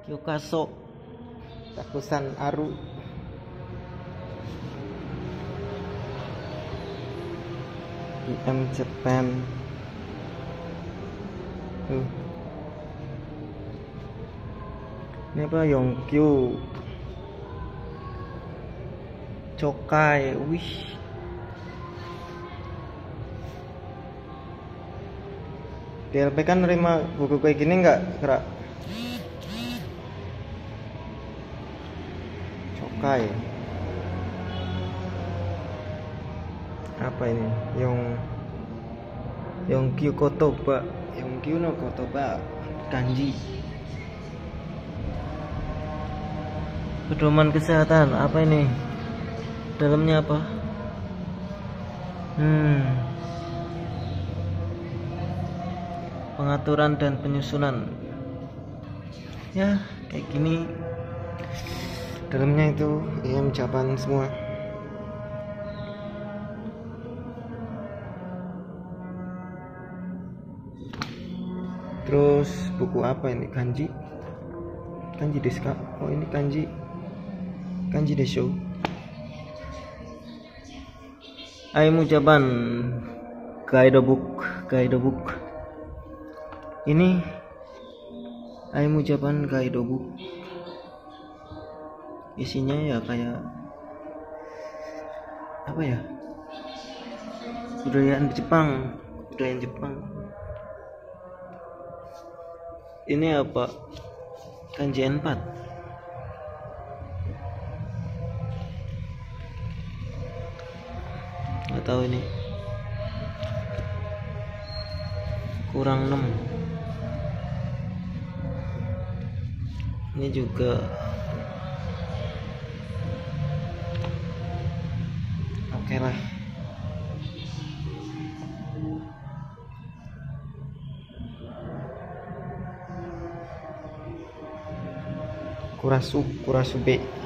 Kyokaso Takusan Aru. IM Japan. Ini apa? Yongkyu Chokai. Wih, DLP kan nerima buku kayak gini nggak, Kera? Chokai apa ini? Yongkyu Kotoba. Yongkyu no Kotoba kanji. Pedoman kesehatan apa ini? Dalamnya apa? Pengaturan dan penyusunan. Ya, kayak gini. Dalamnya itu IM Japan semua. Terus buku apa ini? Kanji desu ka? Oh, ini kanji desho. Aimu Japan Guidebook. Ini Aimu Japan Guidebook. Isinya ya kayak apa ya? Budaya Jepang. Ini apa? Kanji 4. Nggak tahu ini. Kurang 6. Ini juga oke lah. Kurasube.